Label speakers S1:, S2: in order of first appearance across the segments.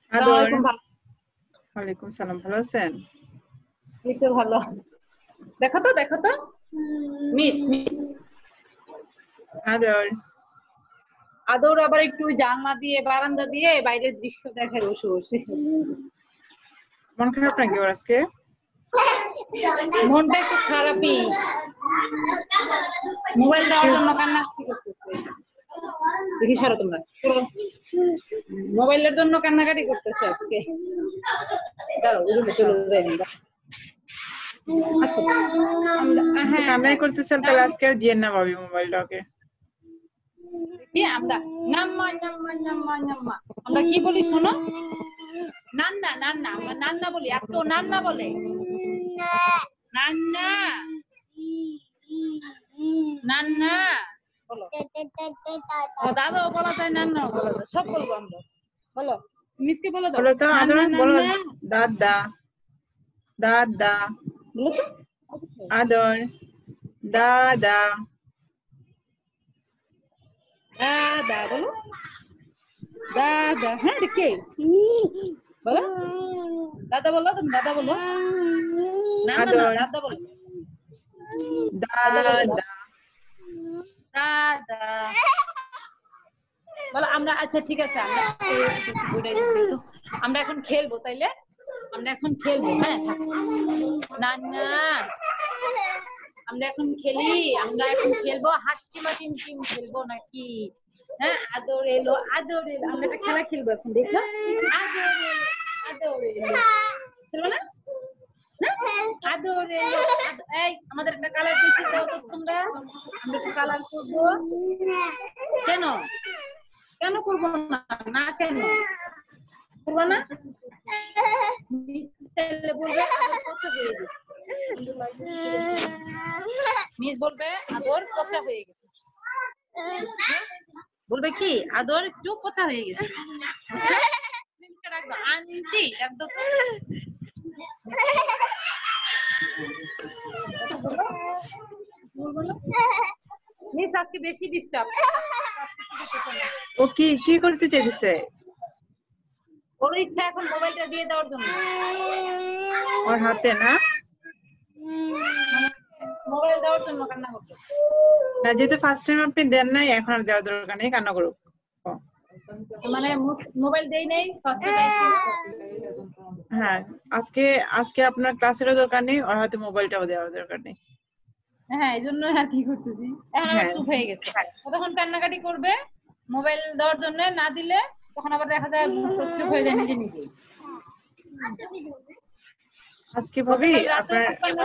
S1: আসসালামু
S2: আদর,
S1: আলাইকুম।
S2: ওয়ালাইকুম সালাম, ভালো আছেন?
S1: এই তো ভালো। দেখো তো মিস
S2: আদর,
S1: আদর আবার একটু জানলা দিয়ে বারান্দা দিয়ে বাইরের দৃশ্য দেখায় বসে বসে।
S2: মন খারাপ নাকি ওর আজকে?
S1: মনটা একটু খারাপই। মোবাইল দেওয়ার
S2: Yes.
S1: জন্য কান্নাকাটি করতেছে। দেখি সরো তোমরা। মোবাইলের জন্য কান্নাকাটি করতেছে আজকে। দাঁড়াও রুমে
S2: আচ্ছা,
S1: চলে যাই আমরা। আসো।
S2: আচ্ছা, কান্নাই করতেছেন, তাহলে আজকে আর দিয়েন না ভাবি মোবাইলটা ওকে।
S1: দেখি আমরা নাম্মা। আমরা কি বলি শোনো? নান্না আমরা নান্না বলি। আজকে ও নান্না বলে। নান্না বলো। দাদাও বলা যায়, নান্নাও বলা যায়, সব বলবো আমরা। বলো মিসকে বলে দাও।
S2: বলো তো আদর, বলো
S1: নান্না
S2: দাদা, দাদা,
S1: বলো তো।
S2: আদর, দাদা,
S1: দাদা বলো। দাদা, হ্যাঁ কে বলো। দাদা বলো, তুমি দাদা বলো। না
S2: আদর,
S1: দাদা বলো।
S2: দাদা,
S1: দাদা বলো। আমরা আচ্ছা ঠিক আছে, আমরা এখন খেলবো, তাইলে আমরা এখন খেলবো। হ্যাঁ নান্না, আমরা এখন খেলবো হাসিমা টিম খেলবো নাকি? হ্যাঁ আদর এলো। আমরা একটা খেলা খেলবো এখন, দেখো। আদর এলো খেলবো না? আদর এলো। এই আমাদের একটা কালার পেন্সিল দাও তো তোমরা। আমরা একটু কালার করবো। কেন করবো না? না কেন করবো না? বলবে আদর পচা হয়ে গেছে। মিস বলবে আদর পচা হয়ে গেছে। বলবে কি আদর একটু পচা হয়ে গেছে। আন্টি একদম মিস আজকে বেশি ডিস্টার্ব।
S2: ও কি করতে চাইছে?
S1: ওর ইচ্ছা এখন মোবাইলটা দিয়ে দেওয়ার জন্য।
S2: ওর হাতে না?
S1: মোবাইল দেওয়ার জন্য কান্না করতে।
S2: না, যেহেতু ফার্স্ট টাইম আপনি দেন নাই, এখন আর দেওয়ার দরকার নেই, কান্না করুক।
S1: মানে মোবাইল দেই নাই ফার্স্টে।
S2: হ্যাঁ, আজকে আপনার ক্লাসেরও দরকার নেই, ওর হাতে মোবাইলটাও দেওয়ার দরকার নেই।
S1: হ্যাঁ এই জন্য আর কি করতেছি। এখন আবার
S2: হ্যাঁ,
S1: চুপ হয়ে গেছে। তখন কান্নাকাটি করবে মোবাইল দেওয়ার জন্য, না দিলে তখন আবার দেখা যায় চুপ হয়ে যায় নিজে নিজে।
S2: আজকে ভাবি আপনার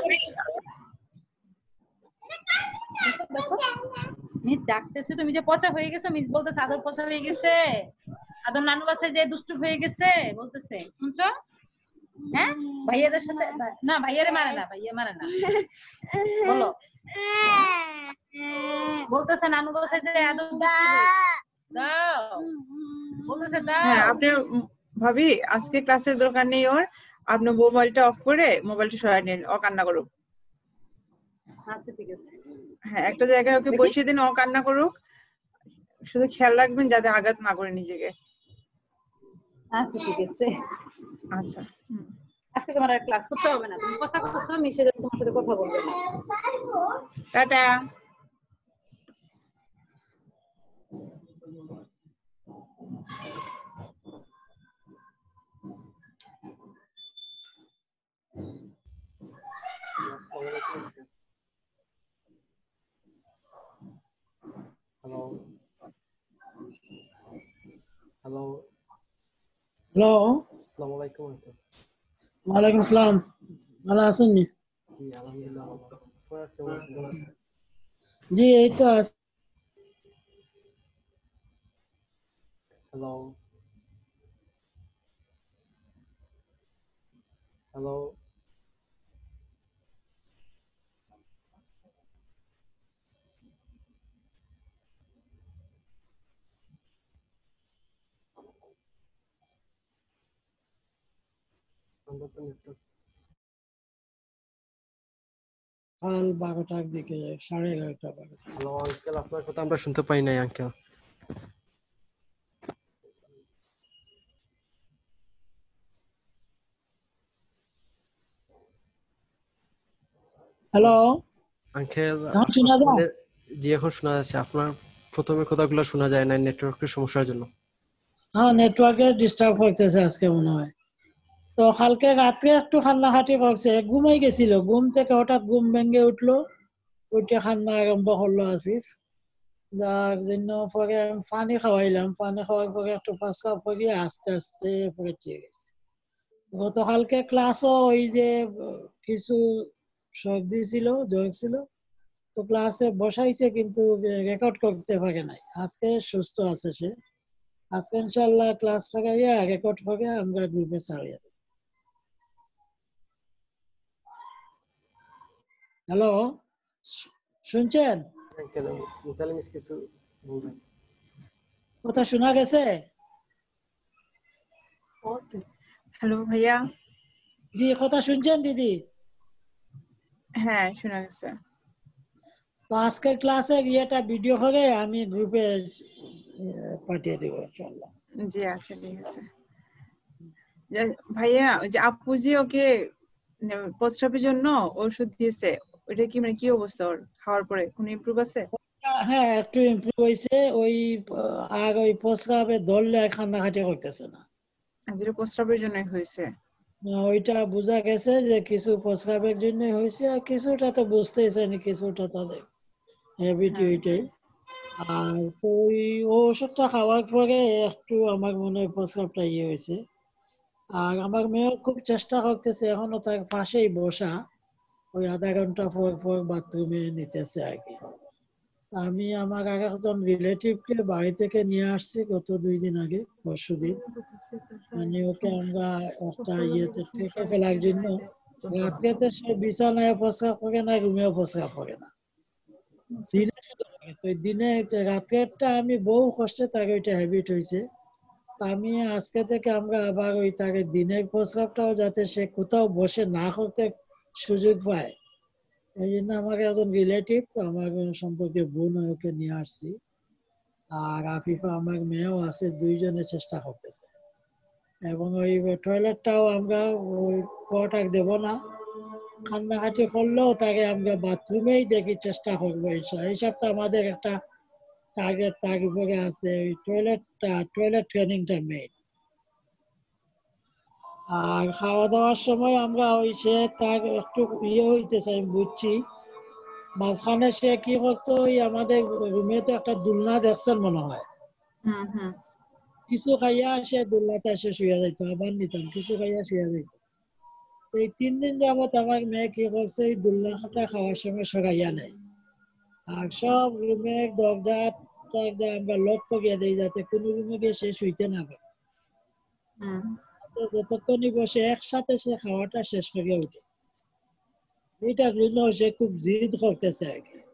S1: মিস ডাকতেছে, তুমি যে পচা হয়ে গেছো। মিস বলতেছে আদর পচা হয়ে গেছে। আদর নানু বাসায় যে দুষ্টু হয়ে গেছে বলতেছে, শুনছো? হ্যাঁ ভাইয়াদের সাথে না, ভাইয়ারে মারে না, ভাইয়া মারে না। বলো বলতেছে নানু বাসায় যে আদর দাও। বলতেছে
S2: হ্যাঁ,
S1: দাও।
S2: আপনি ভাবি আজকে ক্লাসের দরকার নেই ওর, আপনি মোবাইলটা অফ করে মোবাইলটা সরাই নিন, ও কান্না করুক।
S1: আচ্ছা ঠিক আছে।
S2: হ্যাঁ, একটা জায়গায় ওকে বসিয়ে দিন, ও কান্না করুক। শুধু খেয়াল রাখবেন যাতে আঘাত না করে নিজেকে।
S1: আচ্ছা ঠিক আছে।
S2: আচ্ছা,
S1: আজকে তোমার আর ক্লাস করতে হবে না, তুমি কথা করছো, মিশে যাবে, তোমার সাথে কথা বলবে না।
S2: টাটা।
S3: হ্যালো হ্যালো
S4: হ্যালো,
S3: আসসালামু আলাইকুম আঙ্কেল।
S4: ওয়ালাইকুম আসসালাম। ভালো আছেন?
S3: জি আলহামদুলিল্লাহ ভালো। আপনারা কেমন আছেন?
S4: জি এই তো
S3: হ্যালো হ্যালো আমরা তো নেটওয়ার্ক
S4: সকাল 12টার দিকে, 11:30 12টা।
S3: হ্যালো আঙ্কেল, আপনার কথা আমরা শুনতে পাই নাই আঙ্কেল।
S4: হ্যালো,
S3: আঙ্কেল
S4: এখন শোনা যায়?
S3: ফোনে জি এখন শোনা যাচ্ছে। আপনার প্রথমে কথাগুলো শোনা যায় না নেটওয়ার্কের সমস্যার জন্য।
S4: হ্যাঁ, নেটওয়ার্কের ডিস্টার্ব হইতেছে আজকে মনে হয়। তো কালকে রাত্রে একটু কান্নাকাটি করছে, ঘুমাই গেছিল, ঘুম থেকে হঠাৎ ঘুম ভেঙে উঠলো, উঠে কান্না আরম্ভ করলো আফিফ। যার জন্য পরে আমি পানি খাওয়াইলাম, পানি খাওয়ার পরে একটু প্রস্রাব করিয়ে আস্তে আস্তে পরে ঠিক গেছে। গতকালকে ক্লাসও ওই যে কিছু সর্দি ছিল, জ্বর ছিল, তো ক্লাসে বসাইছে কিন্তু রেকর্ড করতে পারে নাই। আজকে সুস্থ আছে সে, আজকে ইনশাল্লাহ ক্লাস লাগাইয়া রেকর্ড করে আমরা গ্রুপে ছাড়িয়ে দেব। হ্যালো, শুনছেন?
S3: আঙ্কেল মিতালি মিস কিছু বলবেন?
S4: কথা শোনা গেছে?
S2: হ্যালো ভাইয়া।
S4: জি, কথা শুনছেন দিদি?
S2: হ্যাঁ শোনা গেছে।
S4: তো আজকের ক্লাসে ইয়েটা ভিডিও করে আমি গ্রুপে পাঠিয়ে দেবো ইনশাল্লাহ।
S2: জি আচ্ছা ঠিক আছে। ভাইয়া ওই যে আপু যে ওকে প্রস্রাবের জন্য ওষুধ দিয়েছে, ওইটা কি মানে কি অবস্থা ওর খাওয়ার পরে কোনো ইমপ্রুভ আছে?
S4: হ্যাঁ, একটু ইমপ্রুভ হয়েছে। ওই আর ওই প্রস্রাবে ধরলে আর কান্নাকাটি করতেছে না।
S2: যেটা প্রস্রাবের জন্য হয়েছে।
S4: ওইটা বোঝা গেছে যে কিছু প্রস্রাবের জন্য হয়েছে, আর কিছুটা তো বুঝতেইছে না, কিছুটা তাদের হ্যাবিট
S2: হ্যাঁ
S4: ওইটাই। আর তো ওই ওষুধটা খাওয়ার পরে একটু আমার মনে হয় প্রস্রাবটা ইয়ে হয়েছে। আর আমার মেয়েও খুব চেষ্টা করতেছে, এখনো তার পাশেই বসা, ওই আধা ঘন্টা পর পর বাথরুমে নিতেছে আর কি। আমি আমার আর একজন রিলেটিভকে বাড়ি থেকে নিয়ে আসছি গত 2 দিন আগে, পরশুদিন। মানে ওকে আমরা একটা ইয়েতে থেকে ফেলার জন্য, রাত্রেতে সে বিছানায় প্রস্রাব করে না, রুমেও প্রস্রাব করে না, দিনে শুধু করে। তো এই দিনে রাত্রেরটা আমি বহু কষ্টে তাকে ওইটা হ্যাবিট হয়েছে। তা আমি আজকে থেকে আমরা আবার ওই তাকে দিনের প্রস্রাবটাও যাতে সে কোথাও বসে না করতে সুযোগ পায়, এই জন্য আমার একজন রিলেটিভ, আমার সম্পর্কে বোন, ওকে নিয়ে আসছি। আর আফিফা আমার মেয়েও আছে, দুইজনে চেষ্টা করতেছে। এবং ওই টয়লেটটাও আমরা ওই পটাক দেব না, কান্নাকাটি করলেও তাকে আমরা বাথরুমেই দেখি চেষ্টা করবো। এই সপ্তাহে আমাদের একটা টার্গেট তার উপরে আছে, ওই টয়লেট ট্রেনিংটা মেইন। আর খাওয়া দাওয়ার সময় আমরা ওই সে তার একটু ইয়ে হইতেছে আমি বুঝছি, মাঝখানে সে কি করতো, ওই আমাদের রুমে তো একটা দোলনা দেখছেন মনে হয়,
S2: হুম।
S4: কিছু খাইয়া সে দোলনাতে এসে শুয়ে যাইতো, আবার নিতাম, কিছু খাইয়া শুয়ে যাইতো। তো এই 3 দিন যাবত আমার মেয়ে কি করছে, এই দোলনাটা খাওয়ার সময় সরাইয়া নেয়। আর সব রুমের দরজা টরজা আমরা লক করিয়া দিই, যাতে কোনো রুমে গিয়ে সে শুইতে না পারে। তো যতক্ষণই বসে একসাথে সে খাওয়াটা শেষ করিয়া উঠে। এইটার জন্য সে খুব জিদ করতেছে আর কি।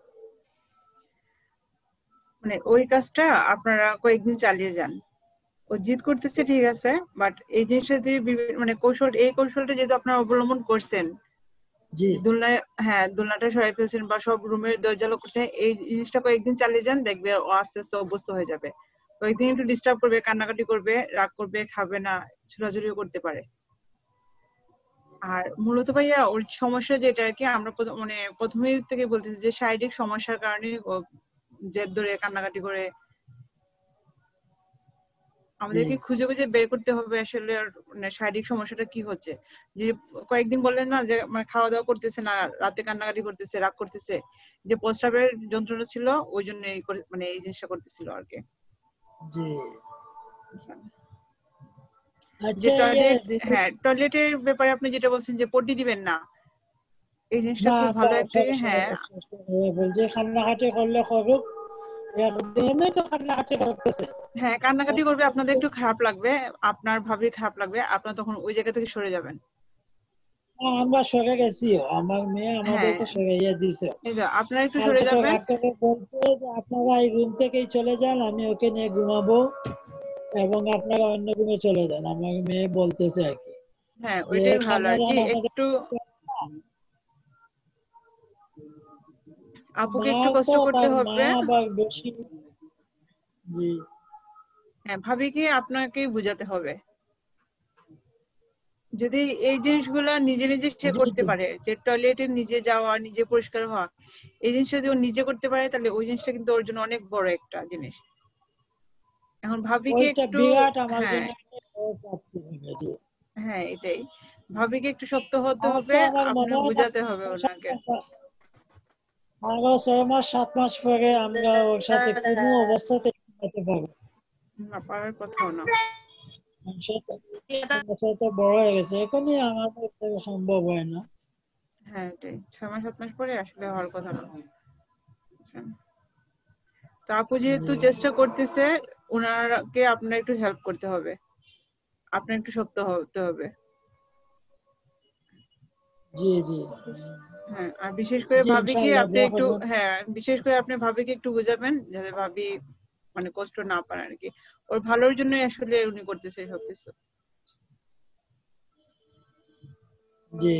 S2: মানে ওই কাজটা আপনারা কয়েকদিন চালিয়ে যান। ও জিদ করতেছে ঠিক আছে, বাট এই জিনিসটা দিয়ে মানে এই কৌশলটা যেহেতু আপনারা অবলম্বন করছেন,
S4: জি,
S2: দোলনায় হ্যাঁ দোলনাটা সরাই ফেলছেন বা সব রুমের দরজা লক করছেন, এই জিনিসটা কয়েকদিন চালিয়ে যান, দেখবে ও আস্তে আস্তে অভ্যস্ত হয়ে যাবে। কয়েকদিন একটু ডিস্টার্ব করবে, কান্নাকাটি করবে, রাগ করবে, খাবে না, ছোড়াছুড়িও করতে পারে। আর মূলত ভাইয়া ওর সমস্যা যেটা আর কি, আমরা মানে প্রথমেই থেকে বলতেছি যে শারীরিক সমস্যার কারণে ও জেদ ধরে কান্নাকাটি করে। আমাদেরকে খুঁজে খুঁজে বের করতে হবে আসলে ওর মানে শারীরিক সমস্যাটা কি হচ্ছে। যে কয়েকদিন বললেন না যে মানে খাওয়া দাওয়া করতেছে না, রাতে কান্নাকাটি করতেছে, রাগ করতেছে, যে প্রস্রাবের যন্ত্রণা ছিল ওই জন্য মানে এই জিনিসটা করতেছিল আর কি।
S4: জি।
S2: যে
S4: আচ্ছা,
S2: টয়লেট, হ্যাঁ টয়লেটের ব্যাপারে আপনি যেটা বলছেন যে পটি দিবেন না, এই জিনিসটা
S4: না
S2: খুব
S4: আমরা
S2: ভালো একটা হ্যাঁ।
S4: বলছি কান্নাকাটি করলে করুক, এমনি তো কান্নাকাটি করতেছে।
S2: হ্যাঁ কান্নাকাটি করবে, আপনাদের একটু খারাপ লাগবে, আপনার ভাবি খারাপ লাগবে, আপনার তখন ওই জায়গা থেকে সরে যাবেন।
S4: আমরা সরে গেছিও, আমার মেয়ে
S2: হ্যাঁ
S4: আমাদেরকে সরাইয়া দিছে।
S2: এই যে আপনারা একটু সরে
S4: কালকে তো
S2: যাবেন।
S4: রাগ করে বলছে যে আপনারা এই রুম থেকেই চলে যান, আমি ওকে নিয়ে ঘুমাবো, এবং আপনারা অন্য রুমে চলে যান, আমার মেয়ে বলতেছে আর কি।
S2: হ্যাঁ
S4: যে
S2: ওইটাই ভালো
S4: এখানে
S2: আর কি,
S4: যখন আমাদের
S2: একটু আপুকে
S4: মা,
S2: একটু কষ্ট
S4: তো
S2: করতে
S4: তার মা
S2: হবে।
S4: আবার বেশি। জি,
S2: হ্যাঁ ভাবিকে আপনাকেই বুঝাতে হবে। যদি এই জিনিসগুলো নিজে নিজে সে
S4: জি,
S2: করতে
S4: জি।
S2: পারে, যে টয়লেটে নিজে যাওয়া, নিজে পরিষ্কার হওয়া, এই জিনিসটা যদি ও নিজে করতে পারে তাহলে ওই জিনিসটা কিন্তু ওর জন্য অনেক বড় একটা জিনিস। এখন ভাবিকে
S4: ওইটা
S2: একটু,
S4: বিরাট আমার
S2: হ্যাঁ
S4: জন্য একটা বড় প্রাপ্তি হবে। জি।
S2: হ্যাঁ এটাই, ভাবিকে একটু শক্ত হতে
S4: আর
S2: হবে,
S4: তো আমার মনে
S2: আপনার
S4: হয় না
S2: বুঝাতে হবে ওনাকে।
S4: আরো 6 মাস 7 মাস পরে আমরা ওর সাথে কোনো অবস্থাতে যেতে পারবো
S2: না, পারার কথাও না।
S4: সে তো সে তো বড় হয়ে গেছে, এখনই আমাদের পক্ষে সম্ভব হয় না।
S2: হ্যাঁ এটাই, 6 মাস 7 মাস পরে আসলে হওয়ার কথা না। আচ্ছা, তো আপু যেহেতু চেষ্টা করতেছে, ওনাকে আপনার একটু হেল্প করতে হবে, আপনার একটু শক্ত হতে হবে।
S4: জি জি
S2: হ্যাঁ, আর বিশেষ করে
S4: জি,
S2: ভাবিকে
S4: ইনশাআল্লাহ
S2: আপনি
S4: দোয়া
S2: একটু,
S4: করবেন।
S2: হ্যাঁ বিশেষ করে আপনি ভাবিকে একটু বোঝাবেন যাতে ভাবি মানে কষ্ট না পান আর কি। ওর ভালোর জন্যই আসলে উনি করতেছে সবকিছু।
S4: জি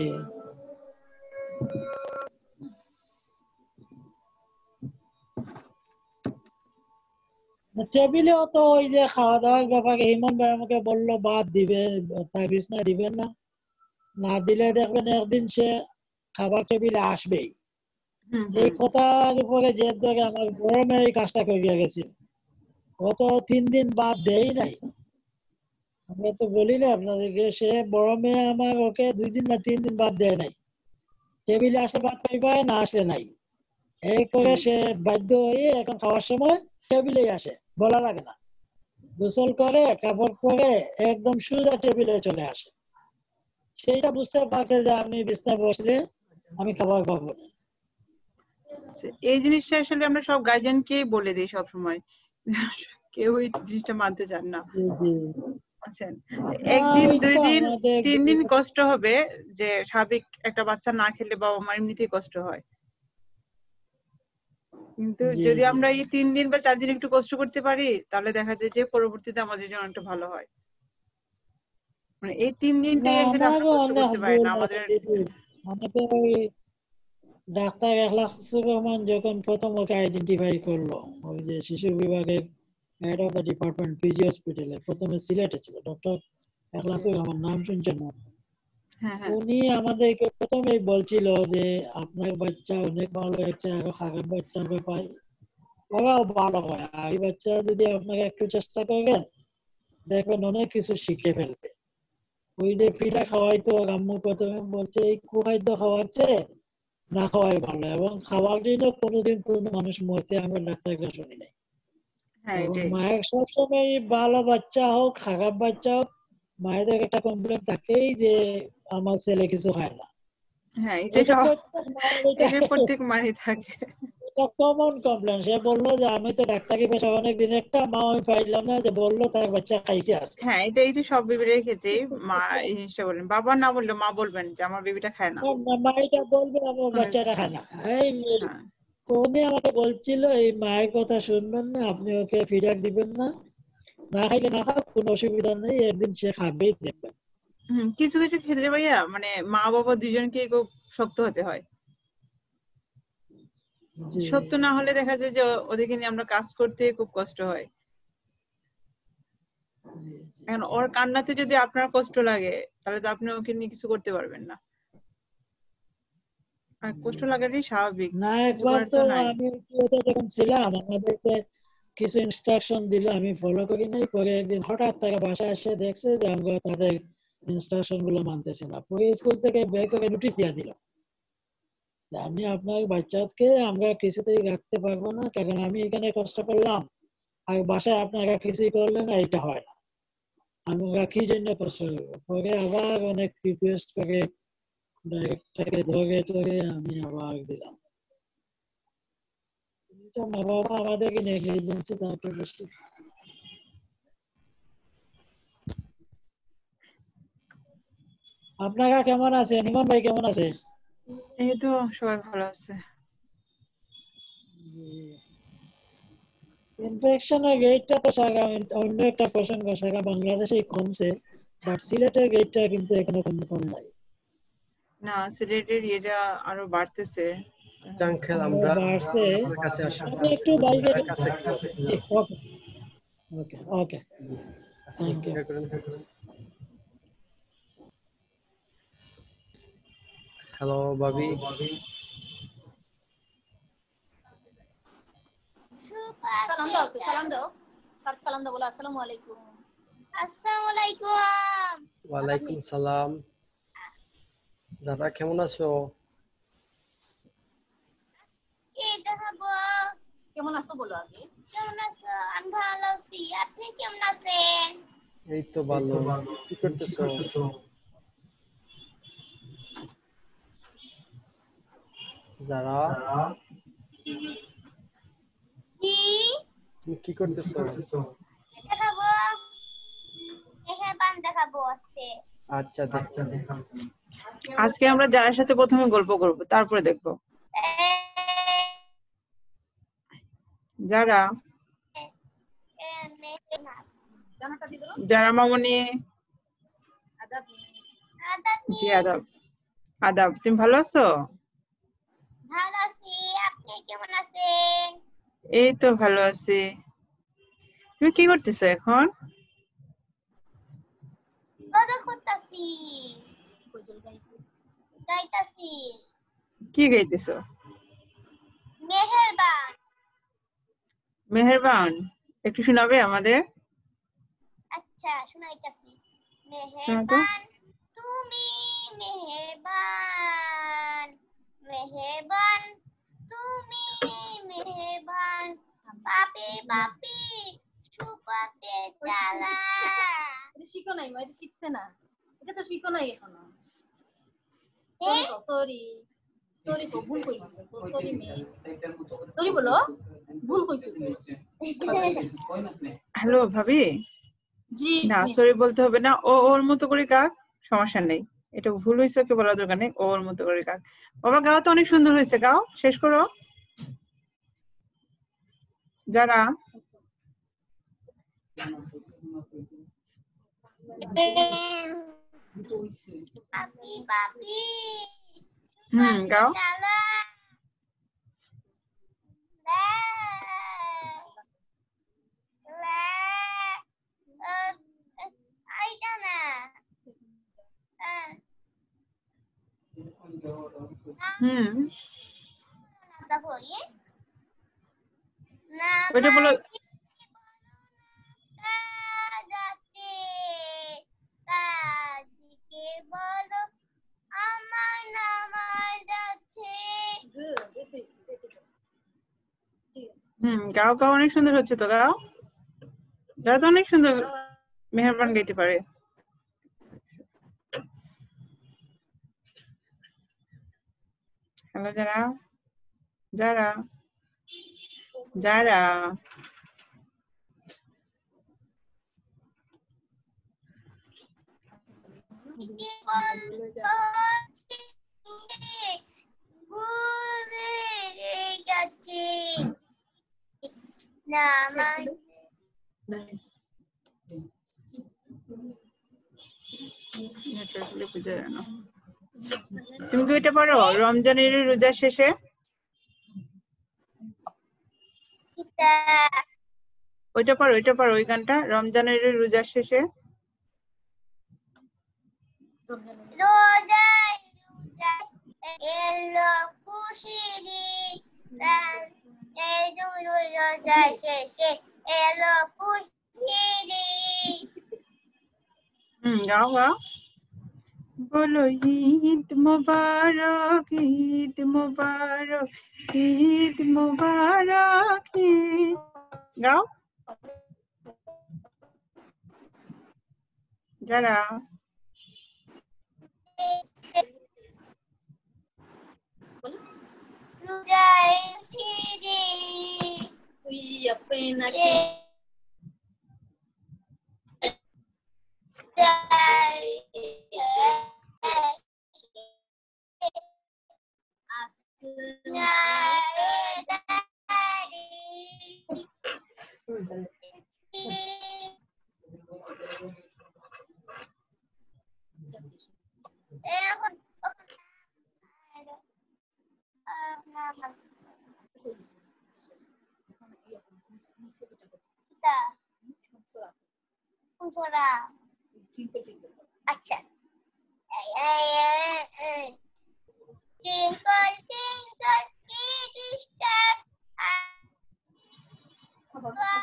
S4: টেবিলেও তো ওই যে খাওয়া দাওয়ার ব্যাপারে ইমাম ভাই আমাকে বললো বাদ দিবে, তাবিজ না দিবেন না, না দিলে দেখবেন একদিন সে খাবার টেবিলে আসবেই।
S2: হুম
S4: এই
S2: হুম।
S4: কথার উপরে জেদ ধরে আমার বড় মেয়ে এই কাজটা করিয়া গেছে। গত 3 দিন বাদ দেই নাই। আমরা তো বলি না আপনাদেরকে, সে বড় মেয়ে আমার ওকে 2 দিন না 3 দিন বাদ দেয় নাই। টেবিলে আসলে ভাত পাইবা, না আসলে নাই। এই করে সে বাধ্য হয়ে এখন খাওয়ার সময় টেবিলেই আসে, বলা লাগে না। গোসল করে কাপড় পরে একদম সোজা টেবিলে চলে আসে। সেইটা বুঝতে পারছে যে আমি বিছনায় বসলে আমি খাবার পাবো না।
S2: আচ্ছা, এই জিনিসটা আসলে আমরা সব গার্জিয়ানকেই বলে দিই সব সময়, কেউ এই জিনিসটা মানতে চান না।
S4: জি জি
S2: আচ্ছা,
S4: না,
S2: একদিন
S4: এটা
S2: দুই
S4: তো
S2: দিন
S4: আমাদের
S2: 3 দিন কষ্ট হবে, যে স্বাভাবিক একটা বাচ্চা না খেলে বাবা মার এমনিতেই কষ্ট হয়। কিন্তু
S4: জি
S2: যদি
S4: জি
S2: আমরা এই 3 দিন বা 4 দিন একটু কষ্ট করতে পারি, তাহলে দেখা যায় যে পরবর্তীতে আমাদের জন্য একটা ভালো হয়। মানে এই
S4: না,
S2: 3 দিনটাই আসলে আমরা
S4: আমারও
S2: কষ্ট
S4: অনেক
S2: করতে পারি
S4: ভুল
S2: না
S4: আছে
S2: আমাদের।
S4: দিদি। আমাকে ওই ডাক্তার এখলাসুর রহমান যখন প্রথম ওকে আইডেন্টিফাই করলো, ওই যে শিশু বিভাগের head of the department PG হসপিটালে, প্রথমে সিলেটে ছিল ডক্টর
S2: জি,
S4: এখলাসুর রহমান, নাম শুনছেন না?
S2: হ্যাঁ হ্যাঁ
S4: উনি আমাদেরকে প্রথমেই বলছিল যে আপনার বাচ্চা অনেক ভালো হয়েছে, আরো খারাপ বাচ্চা পাই ওরাও ভালো হয়, আর এই বাচ্চা যদি আপনারা একটু চেষ্টা করেন দেখবেন অনেক কিছু শিখে ফেলবে। ওই যে পিঠা খাওয়াইতো আম্মু প্রথমে বলছে এই কুখাদ্য খাওয়াচ্ছে, না খাওয়াই ভালো, এবং খাওয়ার জন্য কোনোদিন কোনো মানুষ মরতে আমরা ডাক্তার কাছে শুনি নাই।
S2: হ্যাঁ
S4: এবং
S2: এটাই,
S4: মায়ের সবসময় ভালো বাচ্চা হোক খারাপ বাচ্চা হোক, মায়েদের একটা কমপ্লেন থাকেই যে আমার ছেলে কিছু খায় না।
S2: হ্যাঁ এটাই
S4: এটা
S2: সব,
S4: প্রত্যেক মায়ের এটা
S2: এটাই প্রত্যেক মারই থাকে।
S4: এটা কমন কমপ্লেন। সে বললো যে আমি তো ডাক্তারি পেশা অনেক দিন, একটা মা আমি পাইলাম না যে বললো তার বাচ্চা খাইছে আজকে।
S2: হ্যাঁ এটা সব বেবির ক্ষেত্রেই মা এই জিনিসটা বলবেন, বাবা না বললে মা বলবেন যে আমার বেবিটা খায় না।
S4: মা এটা বলবে আমার
S2: শুনেছি,
S4: বাচ্চাটা খায় না। এই
S2: হ্যাঁ
S4: তো উনি আমাকে বলছিল এই মায়ের কথা শুনবেন না, আপনি ওকে ফিডব্যাক দিবেন না, না খাইলে না খাক, কোনো অসুবিধা নেই, একদিন সে খাবেই দেখবেন।
S2: কিছু কিছু ক্ষেত্রে ভাইয়া মানে মা বাবা দুজনকেই খুব শক্ত হতে হয়।
S4: জি
S2: শক্ত না হলে দেখা যায় যে ওদেরকে নিয়ে আমরা কাজ করতে খুব কষ্ট হয়।
S4: জি জি
S2: এখন ওর কান্নাতে যদি আপনার কষ্ট লাগে, তাহলে তো আপনি ওকে নিয়ে কিছু করতে পারবেন না। আর
S4: জি
S2: কষ্ট লাগাটাই স্বাভাবিক,
S4: না,
S2: কিছু
S4: একবার
S2: করার
S4: তো
S2: তো নাই।
S4: আমি ওতে যখন ছিলাম আমাদেরকে কিছু ইনস্ট্রাকশন দিল, আমি ফলো করি নাই, পরে একদিন হঠাৎ তারা বাসায় এসে দেখছে যে আমরা তাদের ইনস্ট্রাকশন গুলো মানতেছি না, পরে স্কুল থেকে বের করে নোটিশ দিয়ে দিল যে আমি আপনার বাচ্চাকে আমরা কিছুতেই রাখতে পারবো না, কারণ আমি এখানে কষ্ট করলাম আর বাসায় আপনারা কিছুই করলেন না, এটা হয় না, আমরা কি জন্য কষ্ট করবো। পরে আবার অনেক রিকোয়েস্ট করে ডাইরেক্টরকে ধরে ধরে আমি আবার দিলাম। এটা মা বাবা আমাদেরকে নেগলিজেন্সি থাকে বেশি। আপনারা কেমন আছেন? ইমন ভাই কেমন আছে?
S2: এই তো সবাই ভালো আছে।
S4: ইনফেকশনের রেটটা তো সারা অন্য একটা প্রসঙ্গ, সারা বাংলাদেশেই কমছে, বাট সিলেটের রেটটা কিন্তু এখনো কম নাই।
S2: না, সিলেটের ইয়েটা আরো বাড়তেছে।
S3: আঙ্কেল
S4: আরো
S3: আমরা
S4: বাড়ছে।
S3: আপনার কাছে আসি,
S4: আমি একটু বাইরে
S3: আপনার কাছে একটু
S4: জি, ওকে ওকে ওকে,
S3: জি, আপনি
S4: থ্যাংক ইউ।
S3: অপেক্ষা করেন। হ্যালো ভাবি।
S5: সালাম দাও তো, সালাম দাও। স্যার সালাম দাও, বলো আসসালামু আলাইকুম।
S6: আসসালামু আলাইকুম।
S3: ওয়ালাইকুম সালাম। যারা কেমন আছো?
S6: কে দেখাবো?
S5: কেমন আছো বলো আগে।
S6: কেমন আছো? আমি ভালো আছি। আপনি কেমন আছেন?
S3: এই তো ভালো। কি করতেছো? যারা
S6: কি
S3: তুমি কি করতেছো?
S6: দেখাবো? মেহেরবান দেখাবো আজকে।
S3: আচ্ছা দেখো।
S2: আজকে আমরা যার সাথে প্রথমে গল্প করব, তারপরে দেখব। যারা
S6: মেহেরবান।
S5: জানাটা দিয়ে দাও।
S2: যারা মামনি।
S5: আদাব।
S6: আদাব
S2: জি
S6: মিস।
S2: আদাব। আদাব, তুমি ভালো আছো?
S6: ভালো আছি। আপনি কেমন আছেন?
S2: এই তো ভালো আছি। তুমি কি করতেছো এখন?
S6: কত করতাছি?
S5: কইজল গাইতেছি।
S6: গাইতাছি।
S2: কি গাইতেছো?
S6: মেহেরবান।
S2: মেহেরবান, একটু শোনাবে আমাদের?
S6: আচ্ছা, শুনাইতাছি।
S2: শোনো তো।
S6: মেহেরবান তুমি, মেহেরবান মেহেরবান তুমি, মেহেরবান পাপি পাপি সুপাতে চালা।
S5: এটা শিখো নাই, মা এটা শিখছে না। এটা তো শিখো নাই এখনো।
S6: এ?
S5: সরি সরি তো ভুল কইছো। Sorry miss. সরি বলো। ভুল কইছো।
S2: হ্যালো ভাবি।
S5: জি
S2: না,
S5: মিস।
S2: সরি বলতে হবে না, ও ওর মতো করে গাক, সমস্যা নেই। এটা ভুল হয়েছে, ওকে বলার দরকার নেই, ও ওর মতো করে গাক। বাবা গাও তো অনেক সুন্দর হয়েছে, গাও শেষ করো। যারা
S6: পাপি পাপি
S2: গাও।
S6: চালা। লা, লা, আইটা না। নামটা পড়ি।
S2: ওইটা বলো।
S6: যাচ্ছে কাজীকে বলো আমার নামাজ যাচ্ছে।
S5: গুড, এটা ঠিক আছে। ঠিক আছে।
S2: গাও গাও, অনেক সুন্দর হচ্ছে তো, গাও। যারা তো অনেক সুন্দর মেহেরবান গাইতে পারে। হ্যালো যারা, যারা যারা
S6: কি বলছো ভুলে যাচ্ছে নামাজ।
S2: তুমি কি ওইটা পারো, রমজানের রোজা শেষে? ওইটা পারো, ওইটা পারো, ওই গানটা, রমজানের রোজা শেষে।
S6: রোজায় রোজায় এলো খুশির ঈদ, এই রোজা শেষে এলো খুশির ঈদ।
S2: গাও গাও। বলো ঈদ মোবারক, ঈদ মোবারক, ঈদ মোবারক, ঈদ। গাও যারা।
S6: রোজায় খুশির ঈদ,
S5: তুই अपना কি
S6: আচ্ছা Twinkle, twinkle, little star, I wonder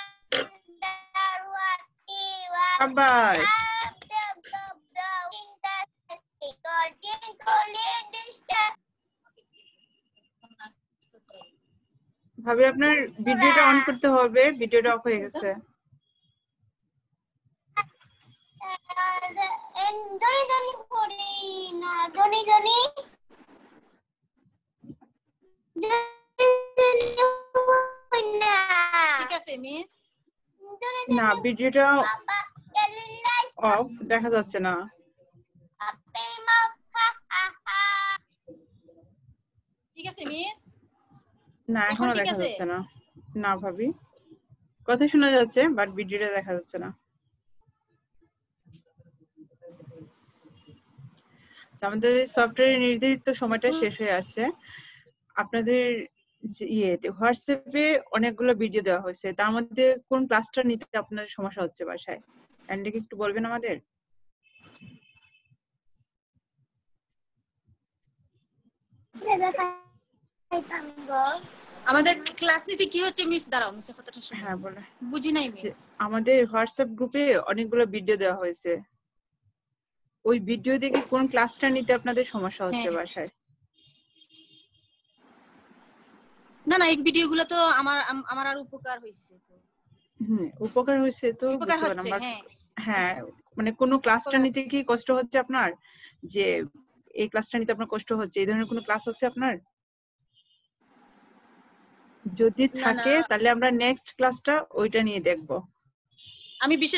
S6: what you are.
S2: আবার
S6: Up the twinkle, twinkle, little star.
S2: ভাবি আপনার ভিডিওটা অন করতে হবে, ভিডিওটা অফ হয়ে গেছে।
S6: Doni doni pori na doni doni na
S5: ঠিক আছে মিস
S2: না ভিডিওটা
S6: papa kelilai
S2: অফ দেখা যাচ্ছে না।
S6: ape mau ha ha ha
S5: ঠিক আছে মিস
S2: না
S5: এখন
S2: এখনো
S5: ঠিক
S2: দেখা
S5: আছে?
S2: যাচ্ছে না। না ভাবি কথা শোনা যাচ্ছে বাট ভিডিওটা দেখা যাচ্ছে না। আমাদের সফটওয়্যারের নির্ধারিত সময়টা শেষ হয়ে আসছে। আপনাদের ইয়েতে হোয়াটসঅ্যাপে অনেকগুলো ভিডিও দেওয়া হয়েছে, তার মধ্যে কোন ক্লাসটা নিতে আপনাদের সমস্যা হচ্ছে বাসায় এন্ডে একটু বলবেন আমাদের।
S5: আমাদের ক্লাস নিতে কি হচ্ছে মিস? দাঁড়াও মিস কথাটা শুনো।
S2: হ্যাঁ বলে
S5: বুঝি নাই মিস।
S2: আমাদের হোয়াটসঅ্যাপ গ্রুপে অনেকগুলো ভিডিও দেওয়া হয়েছে, ওই ভিডিও দেখে কোন ক্লাসটা নিতে আপনাদের সমস্যা হচ্ছে
S5: হ্যাঁ।
S2: বাসায়।
S5: না না এই ভিডিওগুলো তো আমার আর উপকার হইছে তো।
S2: উপকার হয়েছে তো
S5: উপকার
S2: বুঝতে পারলাম,
S5: হচ্ছে
S2: but
S5: হ্যাঁ।
S2: হ্যাঁ মানে কোন ক্লাসটা
S5: উপকার-
S2: নিতে কি কষ্ট হচ্ছে আপনার, যে এই ক্লাসটা নিতে আপনার কষ্ট হচ্ছে, এই ধরনের কোনো ক্লাস আছে আপনার? যদি
S5: না,
S2: থাকে
S5: না।
S2: তাহলে আমরা নেক্সট ক্লাসটা ওইটা নিয়ে দেখব।
S5: আমি বিশেষ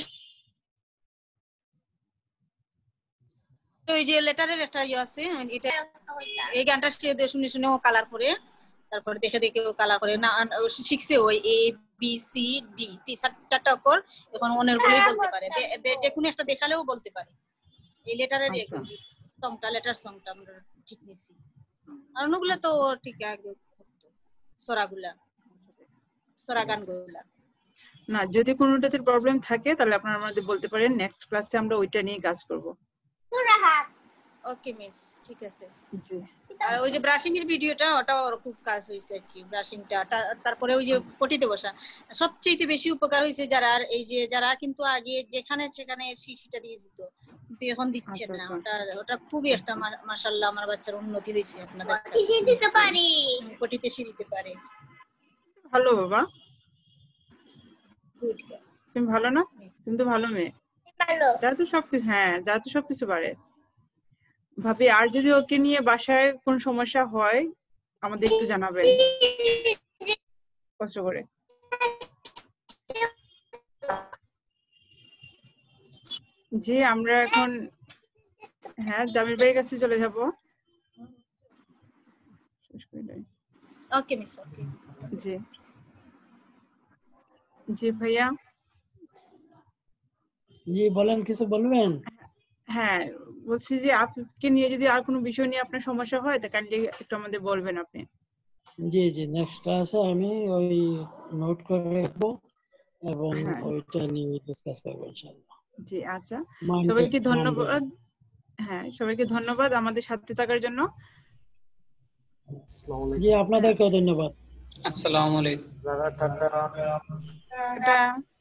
S5: ওই যে লেটারের একটা ইয়ে আছে এটা এই গানটা শুনে শুনে ও কালার করে তারপরে দেখে দেখে ও কালার করে না ও শিখছে ওই এ বি সি ডি চারটা অক্ষর এখন অনেক বলেই বলতে পারে যে কোনো একটা দেখালেও বলতে পারে। এই লেটারের
S2: আচ্ছা।
S5: সংটা লেটার সংটা আমরা ঠিক নিছি আর অন্যগুলো তো ঠিক আগে সরাগুলা সরা গানগুলা।
S2: না যদি কোনোটাতে প্রবলেম থাকে তাহলে আপনারা আমাদের বলতে পারেন, নেক্সট ক্লাসে আমরা ওইটা নিয়ে কাজ করব।
S5: ওকে মিস ঠিক আছে।
S2: জি
S5: আর ওই যে ব্রাশিং এর ভিডিওটা ওটাও খুব কাজ হয়েছে আর কি ব্রাশিংটা। তারপরে ওই যে পটিতে বসা সবচেয়ে বেশি উপকার হয়েছে যারা এই যে যারা কিন্তু আগে যেখানে সেখানে শিশিটা দিয়ে দিত কিন্তু এখন দিচ্ছে
S2: আচ্ছা,
S5: না।
S2: আচ্ছা।
S5: ওটা খুবই একটা মাশাআল্লাহ আমার বাচ্চার উন্নতি হয়েছে আপনাদের কাছে।
S6: কিসে দিতে পারি
S5: পটিতে দিতে পারে।
S2: ভালো বাবা,
S5: গুড
S2: তুমি ভালো না? তুমি তো ভালো মেয়ে,
S6: ভালো
S2: যা তো সবকিছু, হ্যাঁ যা তো সবকিছু পারে। ভাবি আর যদি ওকে নিয়ে বাসায় কোন সমস্যা হয় আমাদের একটু জানাবেন কষ্ট করে। জি আমরা এখন হ্যাঁ জামির ভাইয়ের কাছে চলে যাব।
S5: ওকে মিস ওকে।
S2: জি জি ভাইয়া।
S4: জি বলেন, কিছু বলবেন?
S2: হ্যাঁ বলছি যে আপনি নিয়ে যদি আর কোনো বিষয় নিয়ে আপনার সমস্যা হয় তা কাইন্ডলি একটু আমাদের বলবেন আপনি।
S4: জি জি নেক্সট ক্লাসে আমি ওই নোট করে রাখবো এবং
S2: হ্যাঁ।
S4: ওইটা নিয়ে ডিসকাস করবো ইনশাআল্লাহ।
S2: জি আচ্ছা
S4: Monday-
S2: সবাইকে ধন্যবাদ।
S4: Monday।
S2: হ্যাঁ সবাইকে ধন্যবাদ আমাদের সাথে থাকার জন্য।
S3: আসসালামু আলাইকুম।
S4: জি আপনাদেরকেও ধন্যবাদ।
S7: আসসালামু আলাইকুম।
S3: দাদা টাটা।
S2: টাটা।